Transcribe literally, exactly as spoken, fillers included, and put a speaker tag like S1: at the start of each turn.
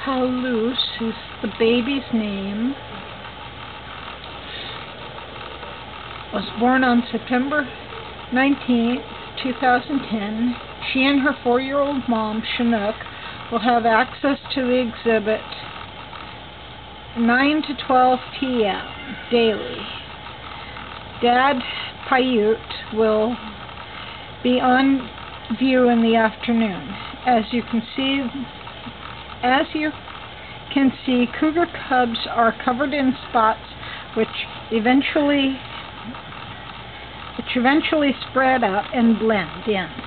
S1: Pa-louse is the baby's name. Was born on September nineteenth, two thousand ten. She and her four-year-old mom, Chinook, will have access to the exhibit nine to twelve p m daily. Dad, Paiute, will be on view in the afternoon. As you can see, as you can see, cougar cubs are covered in spots, which eventually, which eventually spread out and blend in.